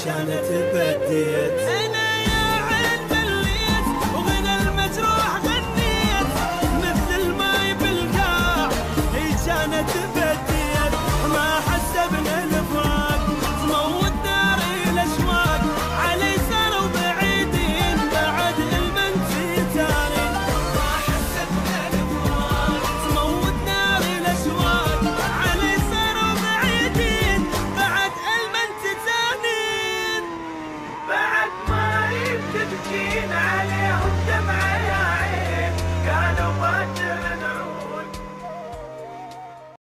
كانت بديت. انا يا عين مليت وغنى المجروح غنيت، مثل الماي بالقاع هي كانت بديت. ما حسبنا الفراق تموت نار الاشواق، علي صاروا بعيدين بعد المنتهي. ما حسبنا الفراق تموت نار الاشواق، علي صاروا بعيدين بعد المنتهي. بعد ما تبكين عليهم دمع يا عين، كانوا